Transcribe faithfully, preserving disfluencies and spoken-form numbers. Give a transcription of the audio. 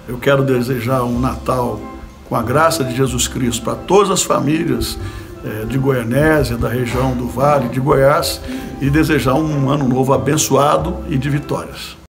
Eu quero desejar um Natal com a graça de Jesus Cristo para todas as famílias é, de Goianésia, da região do Vale de Goiás, e desejar um ano novo abençoado e de vitórias.